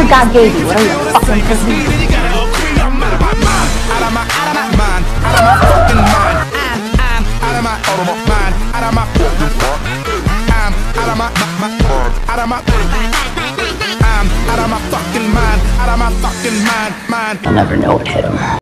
what God gave you. What are you, fucking pussy? I'll never know what hit him.